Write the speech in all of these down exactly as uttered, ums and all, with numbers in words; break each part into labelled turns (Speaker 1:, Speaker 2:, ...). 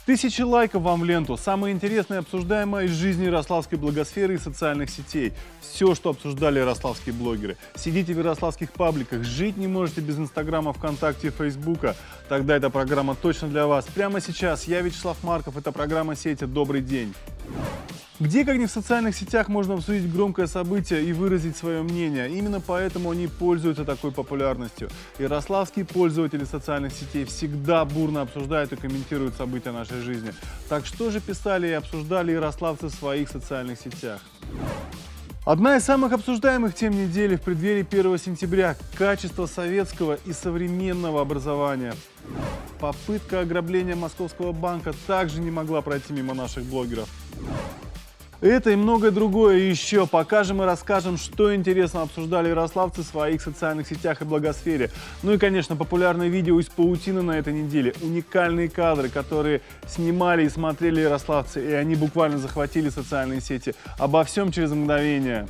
Speaker 1: Тысячи лайков вам в ленту. Самое интересное и обсуждаемое из жизни ярославской блогосферы и социальных сетей. Все, что обсуждали ярославские блогеры. Сидите в ярославских пабликах, жить не можете без Инстаграма, ВКонтакте и Фейсбука. Тогда эта программа точно для вас. Прямо сейчас я, Вячеслав Марков, это программа «Сети». Добрый день. Где, как ни в социальных сетях, можно обсудить громкое событие и выразить свое мнение. Именно поэтому они пользуются такой популярностью. Ярославские пользователи социальных сетей всегда бурно обсуждают и комментируют события нашей жизни. Так что же писали и обсуждали ярославцы в своих социальных сетях? Одна из самых обсуждаемых тем недели в преддверии первого сентября – качество советского и современного образования. Попытка ограбления Московского банка также не могла пройти мимо наших блогеров. Это и многое другое еще покажем и расскажем, что интересно обсуждали ярославцы в своих социальных сетях и блогосфере. Ну и, конечно, популярное видео из паутины на этой неделе. Уникальные кадры, которые снимали и смотрели ярославцы, и они буквально захватили социальные сети. Обо всем через мгновение.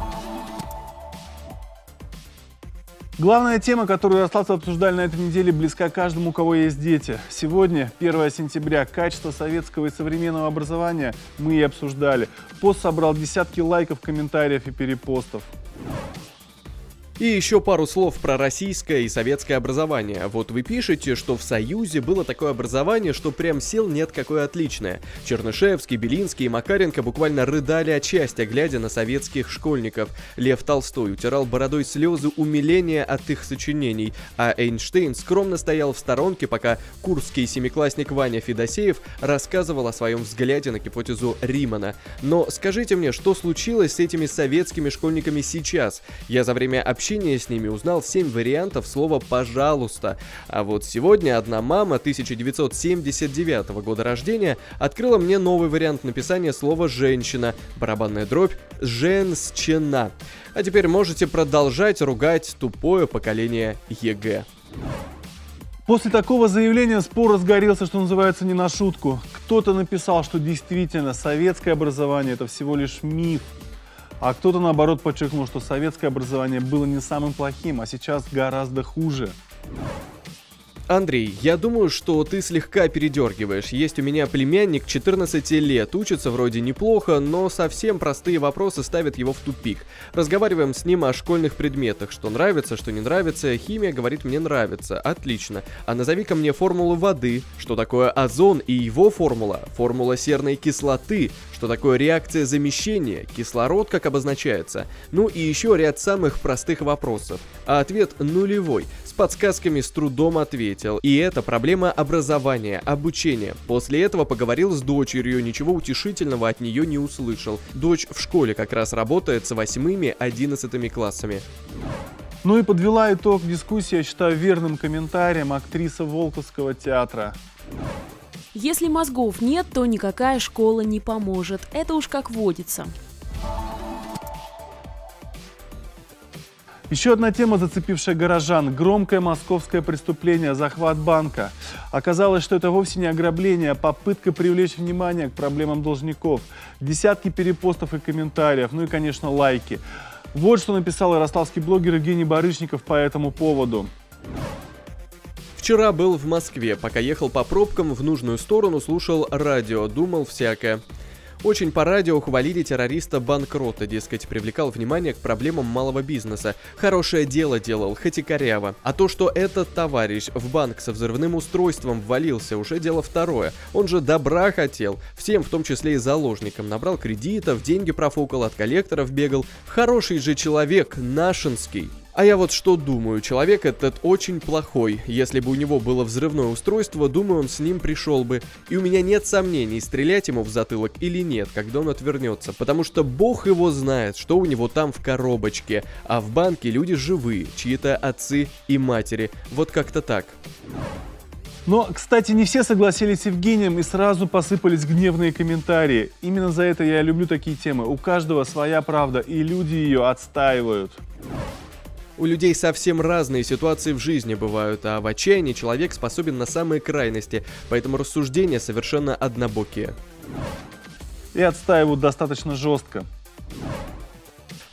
Speaker 1: Главная тема, которую ярославцы обсуждали на этой неделе, близка каждому, у кого есть дети. Сегодня, первого сентября, качество советского и современного образования мы и обсуждали. Пост собрал десятки лайков, комментариев и перепостов.
Speaker 2: И еще пару слов про российское и советское образование. Вот вы пишете, что в Союзе было такое образование, что прям сил нет, какое отличное. Чернышевский, Белинский и Макаренко буквально рыдали от счастья, глядя на советских школьников. Лев Толстой утирал бородой слезы умиления от их сочинений, а Эйнштейн скромно стоял в сторонке, пока курский семиклассник Ваня Федосеев рассказывал о своем взгляде на гипотезу Римана. Но скажите мне, что случилось с этими советскими школьниками сейчас? Я за время общения Общение с ними узнал семь вариантов слова «пожалуйста». А вот сегодня одна мама тысяча девятьсот семьдесят девятого года рождения открыла мне новый вариант написания слова «женщина». Барабанная дробь «женщина». А теперь можете продолжать ругать тупое поколение ЕГЭ.
Speaker 1: После такого заявления спор разгорелся, что называется, не на шутку. Кто-то написал, что действительно советское образование – это всего лишь миф. А кто-то, наоборот, подчеркнул, что советское образование было не самым плохим, а сейчас гораздо хуже.
Speaker 2: Андрей, я думаю, что ты слегка передергиваешь. Есть у меня племянник четырнадцати лет, учится вроде неплохо, но совсем простые вопросы ставят его в тупик. Разговариваем с ним о школьных предметах, что нравится, что не нравится. Химия говорит, мне нравится, отлично. А назови-ка мне формулу воды, что такое озон и его формула, формула серной кислоты, что такое реакция замещения, кислород как обозначается. Ну и еще ряд самых простых вопросов. А ответ нулевой. С подсказками с трудом ответил. И это проблема образования, обучения. После этого поговорил с дочерью, ничего утешительного от нее не услышал. Дочь в школе как раз работает с восьмыми, одиннадцатыми классами.
Speaker 1: Ну и подвела итог дискуссии, я считаю, верным комментарием актриса Волковского театра.
Speaker 3: Если мозгов нет, то никакая школа не поможет. Это уж как водится.
Speaker 1: Еще одна тема, зацепившая горожан. Громкое московское преступление – захват банка. Оказалось, что это вовсе не ограбление, а попытка привлечь внимание к проблемам должников. Десятки перепостов и комментариев, ну и, конечно, лайки. Вот что написал ярославский блогер Евгений Барышников по этому поводу.
Speaker 2: Вчера был в Москве, пока ехал по пробкам в нужную сторону, слушал радио, думал всякое. Очень по радио хвалили террориста-банкрота, дескать, привлекал внимание к проблемам малого бизнеса. Хорошее дело делал, хоть и коряво. А то, что этот товарищ в банк со взрывным устройством ввалился, уже дело второе. Он же добра хотел, всем, в том числе и заложникам. Набрал кредитов, деньги профукал, от коллекторов бегал. Хороший же человек, нашинский. А я вот что думаю, человек этот очень плохой. Если бы у него было взрывное устройство, думаю, он с ним пришел бы. И у меня нет сомнений, стрелять ему в затылок или нет, когда он отвернется. Потому что бог его знает, что у него там в коробочке. А в банке люди живые, чьи-то отцы и матери. Вот как-то так.
Speaker 1: Но, кстати, не все согласились с Евгением и сразу посыпались гневные комментарии. Именно за это я люблю такие темы. У каждого своя правда, и люди ее отстаивают.
Speaker 2: У людей совсем разные ситуации в жизни бывают, а в отчаянии человек способен на самые крайности, поэтому рассуждения совершенно однобокие.
Speaker 1: И отстаивают достаточно жестко.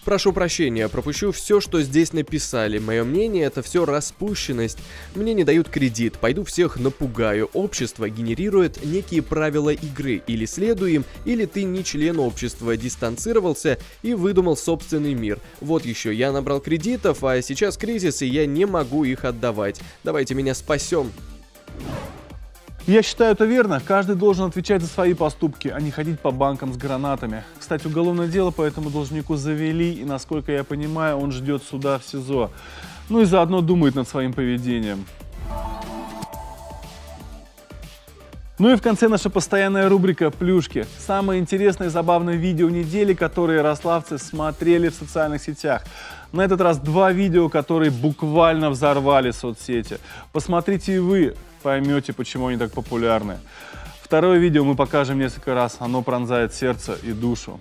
Speaker 2: Прошу прощения, пропущу все, что здесь написали. Мое мнение, это все распущенность. Мне не дают кредит, пойду всех напугаю. Общество генерирует некие правила игры. Или следуй им, или ты не член общества, дистанцировался и выдумал собственный мир. Вот еще, я набрал кредитов, а сейчас кризис, и я не могу их отдавать. Давайте меня спасем.
Speaker 1: Я считаю это верно. Каждый должен отвечать за свои поступки, а не ходить по банкам с гранатами. Кстати, уголовное дело по этому должнику завели, и, насколько я понимаю, он ждет суда в СИЗО. Ну и заодно думает над своим поведением. Ну и в конце наша постоянная рубрика «Плюшки». Самое интересное и забавное видео недели, которые ярославцы смотрели в социальных сетях. На этот раз два видео, которые буквально взорвали соцсети. Посмотрите и вы, поймете, почему они так популярны. Второе видео мы покажем несколько раз. Оно пронзает сердце и душу.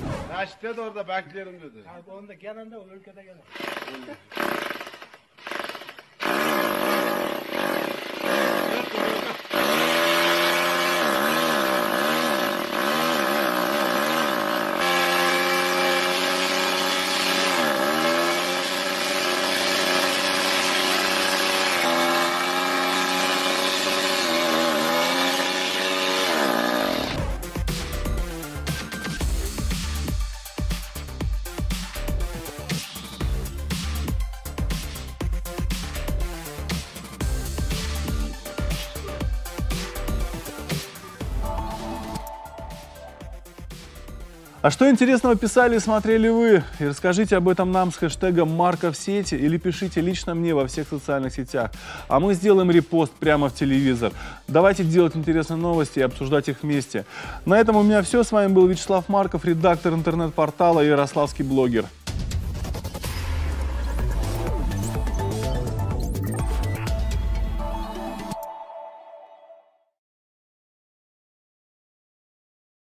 Speaker 1: А что интересного писали и смотрели вы? И расскажите об этом нам с хэштегом Марка в сети или пишите лично мне во всех социальных сетях. А мы сделаем репост прямо в телевизор. Давайте делать интересные новости и обсуждать их вместе. На этом у меня все. С вами был Вячеслав Марков, редактор интернет-портала «Ярославский блогер».